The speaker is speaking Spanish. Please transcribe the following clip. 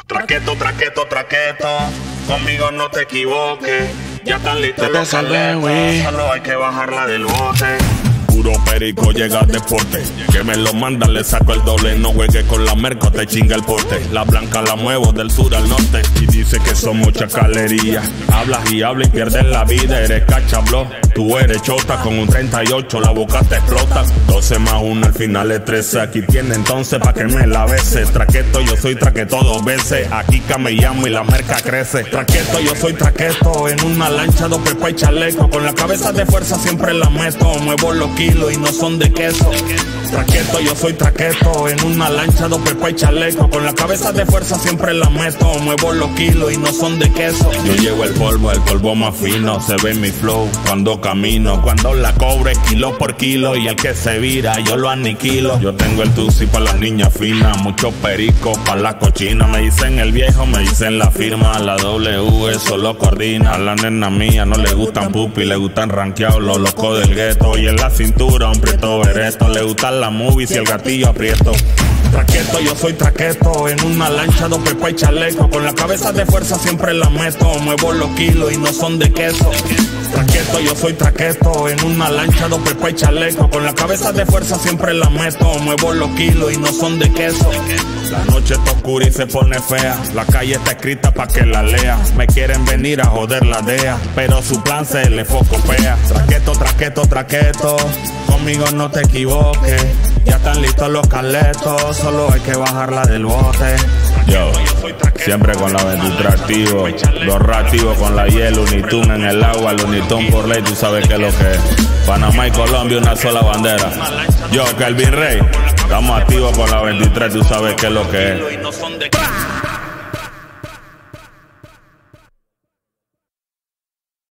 Traqueto, traqueto, traqueto, conmigo no te equivoques. Ya están listos los caletos, solo hay que bajarla del bote. Puro perico llega al deporte, que me lo manda, le saco el doble. No juegue con la merco, te chinga el porte. La blanca la muevo del sur al norte. Y dice que son muchas calerías. Hablas y hablas y pierdes la vida, eres cachablo. Tú eres chota con un 38, la boca te explota. 12 más 1 al final es 13. Aquí tiene entonces pa' que me la bese. Traqueto, yo soy traqueto 2 veces. Aquí camellamos y la merca crece. Traqueto, yo soy traqueto. En una lancha, 2 pepa y chaleco. Con la cabeza de fuerza siempre la meto. Muevo los kilos y no son de queso. Traqueto, yo soy traqueto. En una lancha, 2 pepa y chaleco. Con la cabeza de fuerza siempre la meto. Muevo los kilos y no son de queso. Yo llevo el polvo más fino. Se ve mi flow cuando camino. Cuando la cobre kilo por kilo. Y el que se vira yo lo aniquilo. Yo tengo el tusi pa' las niñas finas. Muchos pericos pa' la cochina. Me dicen el viejo, me dicen la firma. La W eso lo coordina. A la nena mía no le gustan pupi, le gustan ranqueados los locos del gueto. Y en la cintura un prieto bereto. Le gustan las movies y el gatillo aprieto. Traqueto, yo soy traqueto. En una lancha, 2 pepa y chaleco. Con la cabeza de fuerza siempre la meto. Muevo los kilos y no son de queso. Traqueto, yo soy traqueto. En una lancha, 2 pepa y chaleco. Con la cabeza de fuerza siempre la meto. Muevo los kilos y no son de queso. La noche está oscura y se pone fea. La calle está escrita pa' que la lea. Me quieren venir a joder la DEA, pero su plan se le focopea. Traqueto, traqueto, traqueto, conmigo no te equivoques. Ya están listos los caletos, solo hay que bajarla del bote. Yo, siempre con la 23 activo. Los reactivos con la hielo, Unitun en el agua, el Unitun por ley, tú sabes que es lo que es. Panamá y Colombia, una sola bandera. Yo, Kelvin Rey, estamos activos con la 23, tú sabes que es lo que es.